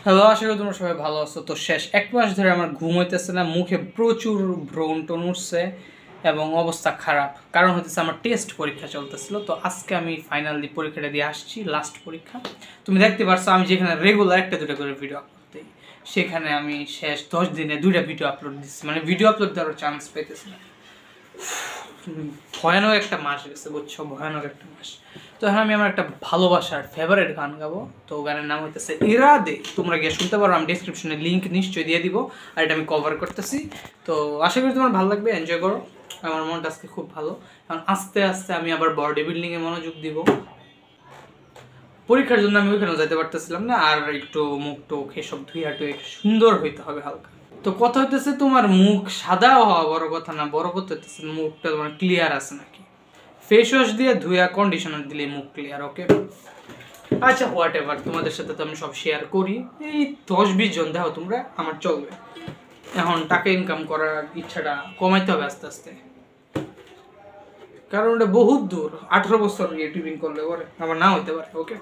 Hello, আশা করি তোমরা সবাই ভালো আছো। তো শেষ এক মাস ধরে আমার ঘুম হইতেছে না, মুখে প্রচুর ব্রণ টোন উঠছে এবং অবস্থা খারাপ। কারণ হচ্ছে আমার টেস্ট পরীক্ষা চলতেছিল। তো আজকে আমি ফাইনালি পরীক্ষাটা দিয়ে আসছি, লাস্ট পরীক্ষা। তুমি দেখতে পারছো আমি যেখানে রেগুলার একটা দুটো করে ভিডিও আপলোড দিই, সেখানে আমি শেষ 10 দিনে 2টা ভিডিও আপলোড দিচ্ছি। মানে ভিডিও আপলোড দেওয়ার চান্স পেতেছি না। ভয়ানক একটা মাস গেছে, বুঝছো, ভয়ানক একটা মাস। তো এখন আমি আমার একটা ভালোবাসার ফেভারিট গান গাবো। তো গানের নাম হইতেছে ইরাদে। তোমরা গিয়ে শুনতে পারো, আমি ডিসক্রিপশনে লিঙ্ক নিশ্চয়ই দিয়ে দিব। আর এটা আমি কভার করতেছি। তো আশা করি তোমার ভালো লাগবে, এনজয় করো। আমার মনটা আজকে খুব ভালো, কারণ আস্তে আস্তে আমি আবার বডি বিল্ডিংয়ে মনোযোগ দিব। পরীক্ষার জন্য আমি ওইখানেও যেতে পারতেছিলাম না, আর একটু মুখ টুক এসব ধুইয়া টুয়ে সুন্দর হইতে হবে হালকা। তো কথা হইতেছে তোমার মুখ সাদা হওয়া বড় কথা না, বড় কথা হইতেছে মুখটা তোমার ক্লিয়ার আছে নাকি। ফেস ওয়াশ দিয়ে ধুইয়া কন্ডিশনার দিলে মুখ ক্লিয়ার, ওকে? আচ্ছা, হোয়াট এভার, তোমাদের সাথে তো আমি সব শেয়ার করি। এই 10-20 জন দেখো তোমরা, আমার চলবে। এখন টাকা ইনকাম করার ইচ্ছাটা কমাইতে হবে আস্তে আস্তে, কারণ ওটা বহুত দূর। 18 বছর ইউটিউবিং করলে পরে আমার না হইতে পারে, ওকে?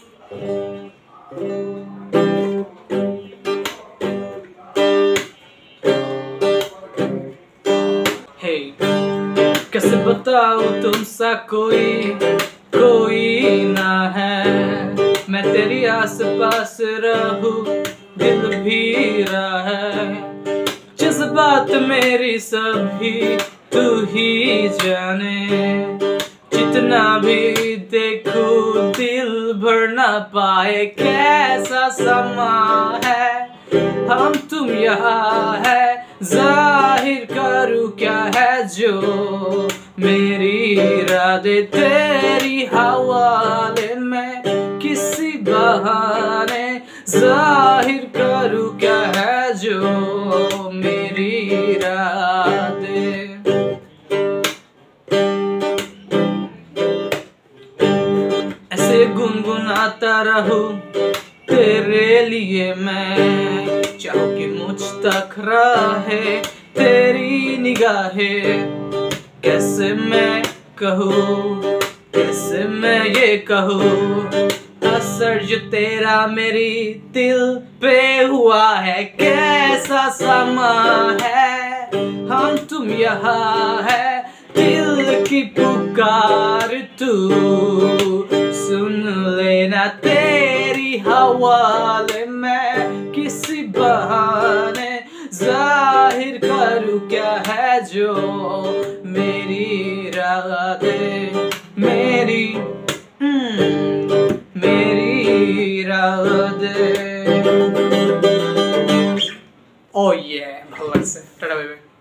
Hey, कैसे बताऊं तुमसा कोई ना है। मैं तेरी आस पास रहूं, दिल भी रहा है। जज्बात मेरी सभी तू ही जाने। जितना भी देखूं दिल भर ना पाए, कैसा समा है हम तुम यहाँ है। जाहिर करूँ क्या है जो मेरी इरादे तेरी हवाले में, किसी बहाने जाहिर करूँ क्या है जो मेरी इरादे। ऐसे गुनगुनाता रहूं तेरे लिए मैं, चाहो कि मुझ तक रहे तेरी निगाहें। कैसे मैं कहूँ, कैसे मैं ये कहूँ, असर जो तेरा मेरी दिल पे हुआ है, कैसा समा है हम तुम यहाँ है। दिल की पुकार तू सुन लेना तेरी हवाले में, किसी बहाने जाहिर करूँ क्या है जो मेरी इरादे, मेरी इरादे। ओ ये ভালো লাগছে। Tata, bye by.